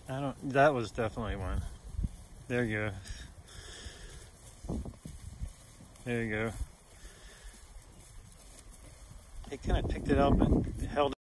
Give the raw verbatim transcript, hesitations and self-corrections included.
I don't, that was definitely one. There you go. There you go. He kind of picked it up and held it.